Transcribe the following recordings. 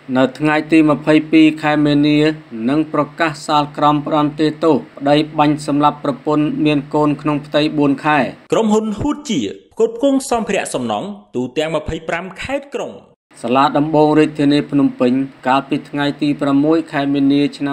នៅថ្ងៃទី22ខែមីនានឹងប្រកាសសាលក្រមផ្ដន្ទាទោសប្តីបាញ់សម្លាប់ប្រពន្ធមានកូនក្នុងផ្ទៃ4ខែក្រុមហ៊ុនហ៊ូតជាផ្គត់ផ្គង់សម្ភារៈសំណង់ទូទាំង25ខេត្តក្រុងសាលាដំបងរាជធានីភ្នំពេញកាលពីថ្ងៃទី6ខែមីនាឆ្នាំ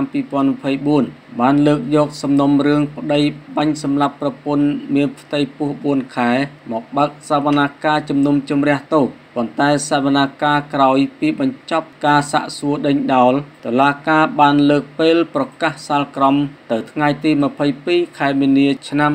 2024បានលើកយកសំណុំរឿងប្តីបាញ់សម្លាប់ប្រពន្ធមានផ្ទៃពោះ4ខែមកបើកសវនកម្មជំនុំជម្រះទោសប៉ុន្តែសវនកម្មក្រោយពីបញ្ចប់ការសាកសួរដេញដោលតុលាការបានលើកពេលប្រកាសសាលក្រមទៅថ្ងៃទី22ខែមីនាឆ្នាំ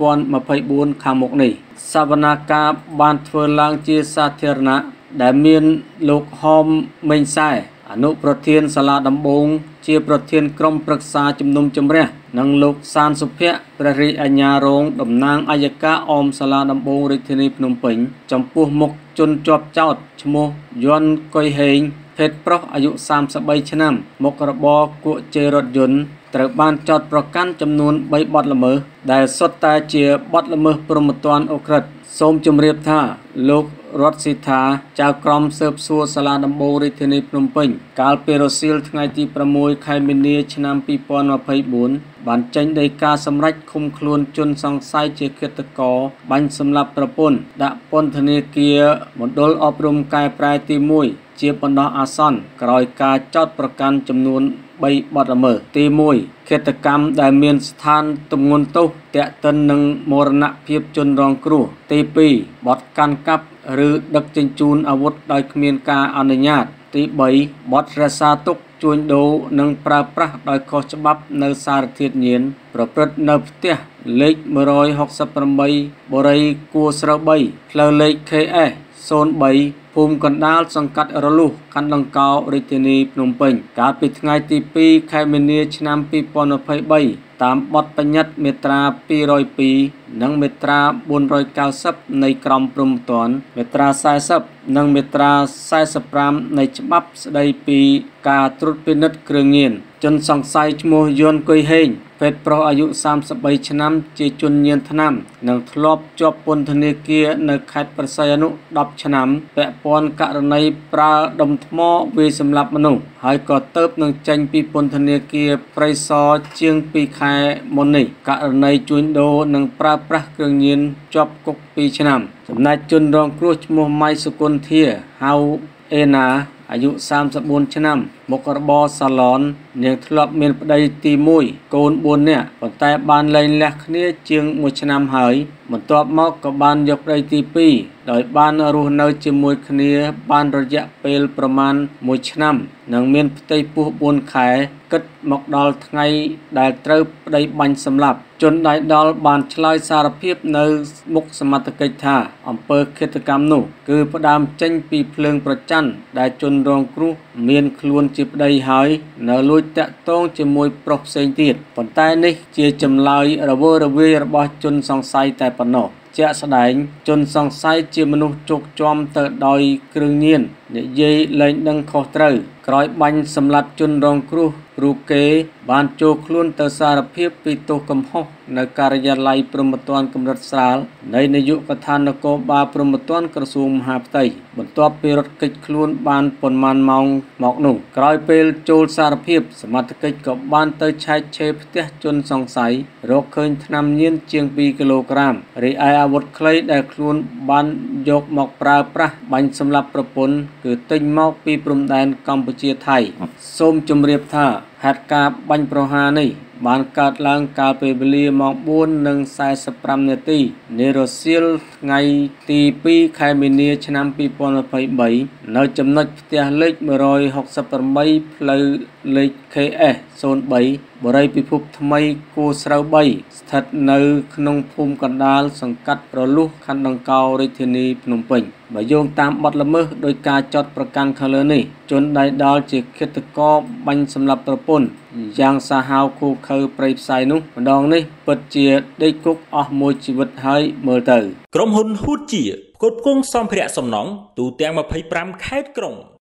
2024ខាងមុខនេះសវនកម្មបានធ្វើឡើងជាសាធារណៈដែលមានលោកហមមេងសែអនុប្រធានសាលាដំបងជាប្រធានក្រុមប្រឹក្សាជំនុំជម្រះនិងលោកសានសុភ័ក្រព្រះរាជអាជ្ញារងតំណាងអัยការអមសាលាដំបងរាជធានីភ្នំពេញចំពោះមុខជនជាប់ចោទឈ្មោះយន់កុយហេងភេទប្រុសអាយុ33ឆ្នាំមុខរបរគក់ជេររថយន្តត្រូវបានចោទប្រកាន់ចំនួន3បទល្មើសដែលសុទ្ធតែជាបទល្មើសព្រហ្មទណ្ឌអូក្រិដ្ឋសូមជម្រាបថាលោករតស៊ីថាចៅក្រមស៊ើបសួរសាលាដំបងរាជធានីភ្នំពេញកាលពីរសៀលថ្ងៃទី6ខែមីនាឆ្នាំ2024បានចេញដីកាសម្រេចឃុំខ្លួនជនសង្ស័យជាឃាតករបាញ់សម្លាប់ប្រពន្ធដាក់ពន្ធនាគារមណ្ឌលអប់រំកែប្រែទី1ជាបណ្ដោះអាសន្នក្រោយការចោទប្រកាន់ចំនួន3បទល្មើសទី1ឃាតកម្មដែលមានស្ថានទម្ងន់ទោសទាក់ទិននឹងមរណភាពជនរងគ្រោះទី2បទកាន់កាប់ឬដឹកជញ្ជូនអាវុធដោយគ្មានការអនុញ្ញាតទី3បទរក្សាទុកជួញដូរនិងប្រើប្រាស់ដោយខុសច្បាប់នៅសារធាតុញៀនប្រព្រឹត្តនៅផ្ទះលេខ168បូរីគួរស្រូវ3ផ្លូវលេខ KS 03ភូមិកណ្ដាលសង្កាត់រលុះខណ្ឌដង្កោរាជធានីភ្នំពេញកាលពីថ្ងៃទី2ខែមីនាឆ្នាំ2023តាមបទបញ្ញត្តិមាត្រា202និងមាត្រា490នៃក្រមព្រហ្មទណ្ឌមាត្រា40និងមាត្រា45នៃច្បាប់ស្តីពីការត្រួតពិនិត្យគ្រឿងញៀនជនសង្ស័យឈ្មោះយន់កុយហេងភេទប្រុសអាយុ33ឆ្នាំជាជនញៀនថ្នាំនិងធ្លាប់ជាប់ពន្ធនាគារនៅខេត្តព្រះសីហនុ10ឆ្នាំពាក់ព័ន្ធករណីប្រើដុំថ្មវាយសម្លាប់មនុស្សហើយក៏ទៅនឹងចេញពីពន្ធនាគារព្រៃសរជាង2ខែមុននេះករណីជួញដូរនិងប្រើប្រាស់គ្រឿងញៀនជាប់គុក2ឆ្នាំចំណែកជនរងគ្រោះឈ្មោះម៉ៃសុគន្ធាហៅអេណាអាយុ34ឆ្នាំមុខរបរសាឡននាងធ្លាប់មានប្តីទី1កូន4នាក់ប៉ុន្តែបានលែងលះគ្នាជាង1ឆ្នាំហើយបន្ទាប់មកក៏បានយកប្តីទី2ដោយបានរស់នៅជាមួយគ្នាបានរយៈពេលប្រមាណ1ឆ្នាំនិងមានផ្ទៃពោះ4ខែគិតមកដល់ថ្ងៃដែលត្រូវប្តីបាញ់សម្លាប់ជនដៃដល់បានឆ្លើយសារភាពនៅមុខសមត្ថកិច្ចថាអំពើឃាតកម្មនោះគឺផ្ដើមចេញពីភ្លើងប្រច័ណ្ឌដែលជនរងគ្រោះមានខ្លួនជាប្តីហើយនៅលួចតាក់ទងជាមួយប្រុសផ្សេងទៀតប៉ុន្តែនេះជាចម្លើយរវើរវាយរបស់ជនសង្ស័យតែប៉ុណ្ណោះជាក់ស្ដែងជនសង្ស័យជាមនុស្សជោគជាំទៅដោយគ្រឿងញៀននិយាយលែងដឹងខុសត្រូវក្រោយបាញ់សម្លាប់ជនរងគ្រោះរូបគេបានចូលខ្លួនទៅសារភាពពីទោសកំហុសនៅការិយាល័យព្រហ្មទណ្ឌកម្រិតស្រាលនៃនាយកដ្ឋាននគរបាលព្រហ្មទណ្ឌក្រសួងមហាផ្ទៃបន្ទាប់ពីរត់គេចខ្លួនបានប៉ុន្មានម៉ោងមកនោះក្រោយពេលចូលសារភាពសមត្ថកិច្ចក៏បានទៅឆែកឆេរផ្ទះជនសង្ស័យរកឃើញថ្នាំញៀនជាង2គីឡូក្រាមរីឯអាវុធខ្លីដែលខ្លួនបានយកមកប្រើប្រាស់បាញ់សម្លាប់ប្រពន្ធគឺទិញមកពីព្រំដែនកម្ពុជាថៃសូមជម្រាបថាហេតុការណ៍បាញ់ប្រហារនេះបានកើតឡើងកាលពីវេលាម៉ោង 4:45 នាទីនារសៀលថ្ងៃទី2ខែមីនាឆ្នាំ2023នៅចំណុចផ្ទះលេខ168ផ្លូវលេខ KS 03បូរីពិភពថ្មីគួរស្រូវ3ស្ថិតនៅក្នុងភូមិកណ្ដាលសង្កាត់រលុះខណ្ឌដង្កោរាជធានីភ្នំពេញបើយោងតាមបទល្មើសដោយការចោទប្រកាន់ខាងលើនេះជនដៃដល់ជាឃាតករបាញ់សម្លាប់ប្រពន្ធយ៉ាងសាហាវឃោឃៅព្រៃផ្សៃនោះម្ដងនេះពិតជាដេកគុកអស់មួយជីវិតហើយមើលទៅក្រុមហ៊ុនហ៊ូតជាផ្គត់ផ្គង់សម្ភារៈសំណង់ទូទាំង25ខេត្តក្រុង